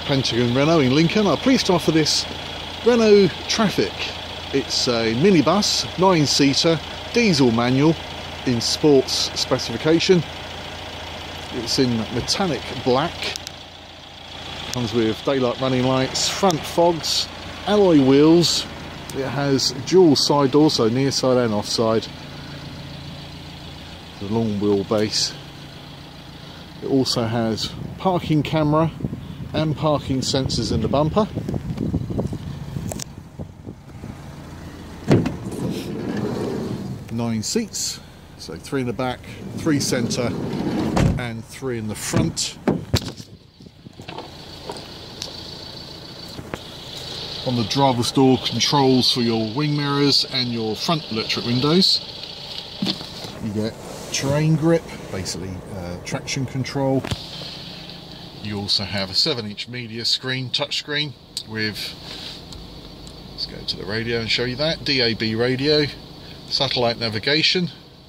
Pentagon Renault in Lincoln. I'm pleased to offer this Renault Trafic. It's a minibus, 9-seater, diesel manual in sports specification. It's in metallic black. Comes with daylight running lights, front fogs, alloy wheels. It has dual side doors, so near side and off side. The long wheelbase. It also has parking camera and parking sensors in the bumper. Nine seats, so 3 in the back, 3 centre and 3 in the front. On the driver's door, controls for your wing mirrors and your front electric windows. You get terrain grip, basically traction control. You also have a 7-inch media screen, touch screen with, let's go to the radio and show you that, DAB radio, satellite navigation,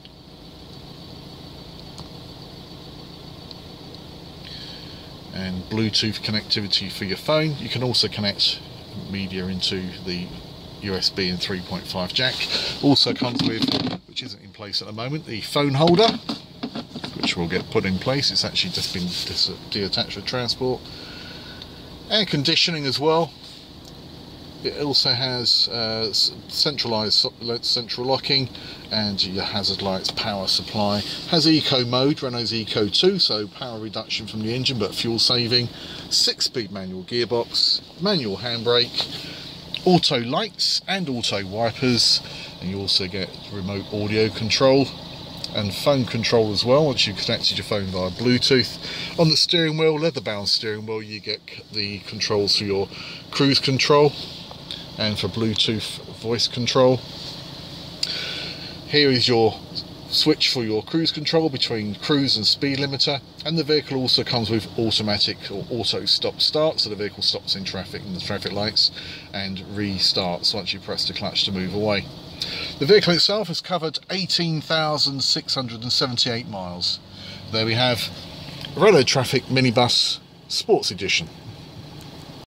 and Bluetooth connectivity for your phone. You can also connect media into the USB and 3.5 jack. Also comes with, which isn't in place at the moment, the phone holder, which will get put in place. It's actually just been deattached for transport. Air conditioning as well. It also has centralized central locking and your hazard lights, power supply. Has eco mode, Renault's Eco 2, so power reduction from the engine but fuel saving. 6-speed manual gearbox, manual handbrake, auto lights and auto wipers, and you also get remote audio control and phone control as well once you've connected your phone via Bluetooth. On the steering wheel, leather bound steering wheel, you get the controls for your cruise control and for Bluetooth voice control. Here is your switch for your cruise control between cruise and speed limiter, and the vehicle also comes with automatic or auto stop start, so the vehicle stops in traffic and the traffic lights and restarts once you press the clutch to move away. The vehicle itself has covered 18,678 miles. There we have Renault Trafic Minibus Sports Edition.